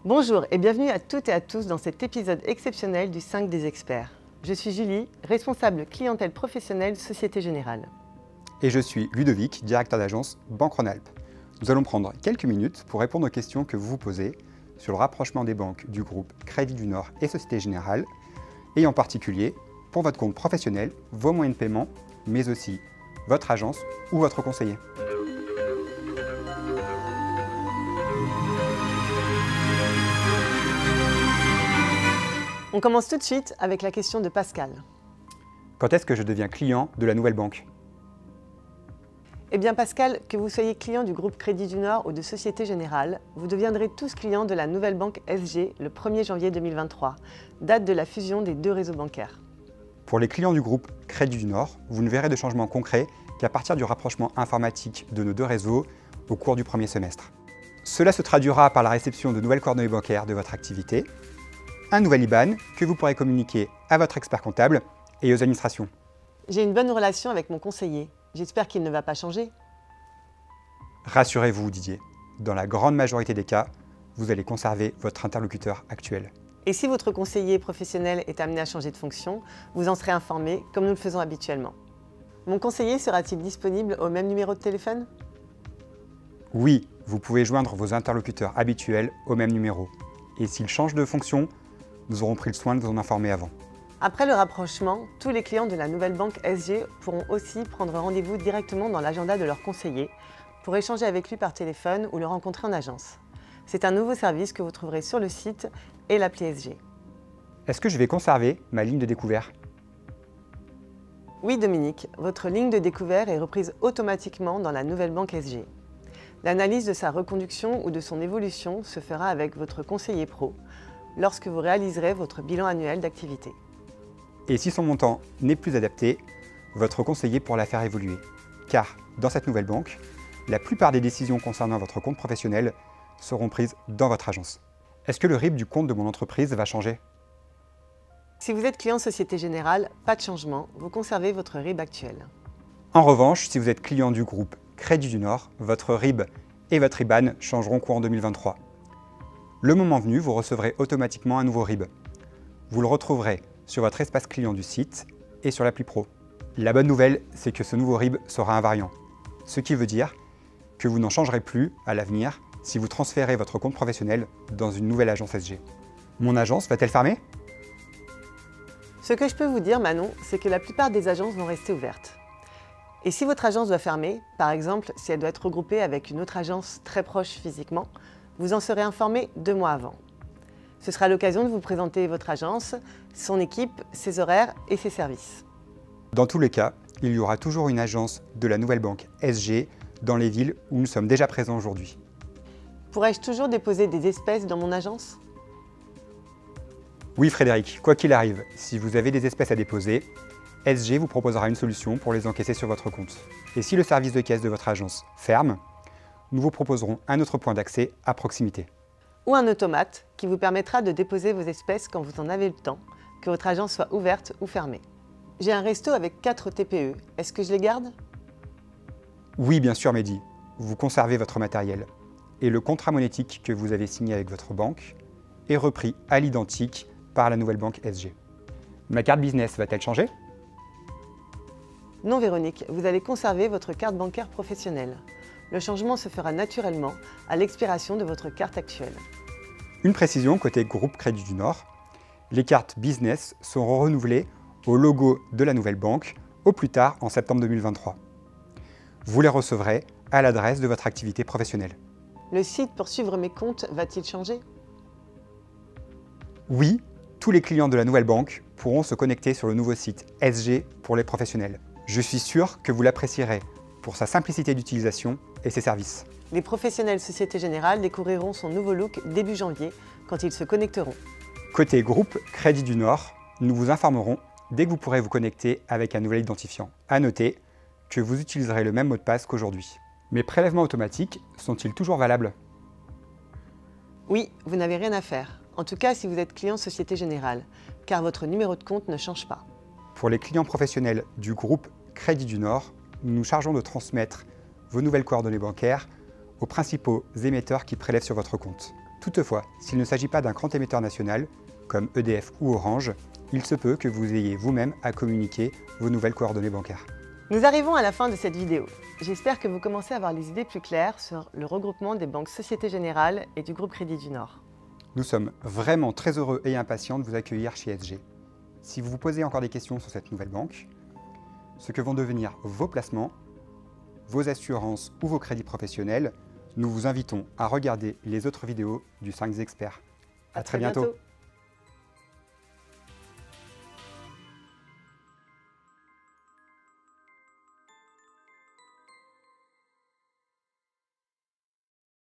Bonjour et bienvenue à toutes et à tous dans cet épisode exceptionnel du 5 des experts. Je suis Julie, responsable clientèle professionnelle Société Générale. Et je suis Ludovic, directeur d'agence Banque Rhône-Alpes. Nous allons prendre quelques minutes pour répondre aux questions que vous vous posez sur le rapprochement des banques du groupe Crédit du Nord et Société Générale, et en particulier pour votre compte professionnel, vos moyens de paiement, mais aussi votre agence ou votre conseiller. On commence tout de suite avec la question de Pascal. Quand est-ce que je deviens client de la nouvelle banque? Eh bien Pascal, que vous soyez client du groupe Crédit du Nord ou de Société Générale, vous deviendrez tous clients de la nouvelle banque SG le 1er janvier 2023, date de la fusion des deux réseaux bancaires. Pour les clients du groupe Crédit du Nord, vous ne verrez de changement concret qu'à partir du rapprochement informatique de nos deux réseaux au cours du premier semestre. Cela se traduira par la réception de nouvelles coordonnées bancaires de votre activité, un nouvel IBAN que vous pourrez communiquer à votre expert comptable et aux administrations. J'ai une bonne relation avec mon conseiller. J'espère qu'il ne va pas changer. Rassurez-vous Didier, dans la grande majorité des cas, vous allez conserver votre interlocuteur actuel. Et si votre conseiller professionnel est amené à changer de fonction, vous en serez informé comme nous le faisons habituellement. Mon conseiller sera-t-il disponible au même numéro de téléphone? Oui, vous pouvez joindre vos interlocuteurs habituels au même numéro. Et s'ils changent de fonction, nous aurons pris le soin de vous en informer avant. Après le rapprochement, tous les clients de la nouvelle banque SG pourront aussi prendre rendez-vous directement dans l'agenda de leur conseiller pour échanger avec lui par téléphone ou le rencontrer en agence. C'est un nouveau service que vous trouverez sur le site et l'appli SG. Est-ce que je vais conserver ma ligne de découvert? Oui Dominique, votre ligne de découvert est reprise automatiquement dans la nouvelle banque SG. L'analyse de sa reconduction ou de son évolution se fera avec votre conseiller pro lorsque vous réaliserez votre bilan annuel d'activité. Et si son montant n'est plus adapté, votre conseiller pourra la faire évoluer. Car dans cette nouvelle banque, la plupart des décisions concernant votre compte professionnel seront prises dans votre agence. Est-ce que le RIB du compte de mon entreprise va changer? Si vous êtes client Société Générale, pas de changement, vous conservez votre RIB actuel. En revanche, si vous êtes client du groupe Crédit du Nord, votre RIB et votre IBAN changeront courant 2023. Le moment venu, vous recevrez automatiquement un nouveau RIB. Vous le retrouverez sur votre espace client du site et sur l'appli Pro. La bonne nouvelle, c'est que ce nouveau RIB sera invariant, ce qui veut dire que vous n'en changerez plus à l'avenir si vous transférez votre compte professionnel dans une nouvelle agence SG. Mon agence va-t-elle fermer? Ce que je peux vous dire, Manon, c'est que la plupart des agences vont rester ouvertes. Et si votre agence doit fermer, par exemple si elle doit être regroupée avec une autre agence très proche physiquement, vous en serez informé 2 mois avant. Ce sera l'occasion de vous présenter votre agence, son équipe, ses horaires et ses services. Dans tous les cas, il y aura toujours une agence de la nouvelle banque SG dans les villes où nous sommes déjà présents aujourd'hui. Pourrais-je toujours déposer des espèces dans mon agence? Oui Frédéric, quoi qu'il arrive, si vous avez des espèces à déposer, SG vous proposera une solution pour les encaisser sur votre compte. Et si le service de caisse de votre agence ferme, nous vous proposerons un autre point d'accès à proximité. Ou un automate qui vous permettra de déposer vos espèces quand vous en avez le temps, que votre agence soit ouverte ou fermée. J'ai un resto avec 4 TPE, est-ce que je les garde? Oui bien sûr Mehdi, vous conservez votre matériel. Et le contrat monétique que vous avez signé avec votre banque est repris à l'identique par la nouvelle banque SG. Ma carte business va-t-elle changer? Non Véronique, vous allez conserver votre carte bancaire professionnelle. Le changement se fera naturellement à l'expiration de votre carte actuelle. Une précision côté groupe Crédit du Nord, les cartes business seront renouvelées au logo de la nouvelle banque au plus tard en septembre 2023. Vous les recevrez à l'adresse de votre activité professionnelle. Le site pour suivre mes comptes va-t-il changer? Oui, tous les clients de la nouvelle banque pourront se connecter sur le nouveau site SG pour les professionnels. Je suis sûr que vous l'apprécierez pour sa simplicité d'utilisation et ses services. Les professionnels Société Générale découvriront son nouveau look début janvier quand ils se connecteront. Côté groupe Crédit du Nord, nous vous informerons dès que vous pourrez vous connecter avec un nouvel identifiant. À noter que vous utiliserez le même mot de passe qu'aujourd'hui. Mes prélèvements automatiques sont-ils toujours valables? Oui, vous n'avez rien à faire. En tout cas si vous êtes client Société Générale, car votre numéro de compte ne change pas. Pour les clients professionnels du groupe Crédit du Nord, nous nous chargeons de transmettre vos nouvelles coordonnées bancaires aux principaux émetteurs qui prélèvent sur votre compte. Toutefois, s'il ne s'agit pas d'un grand émetteur national, comme EDF ou Orange, il se peut que vous ayez vous-même à communiquer vos nouvelles coordonnées bancaires. Nous arrivons à la fin de cette vidéo. J'espère que vous commencez à avoir les idées plus claires sur le regroupement des banques Société Générale et du groupe Crédit du Nord. Nous sommes vraiment très heureux et impatients de vous accueillir chez SG. Si vous vous posez encore des questions sur cette nouvelle banque, ce que vont devenir vos placements, vos assurances ou vos crédits professionnels, nous vous invitons à regarder les autres vidéos du 5 Experts. À très bientôt.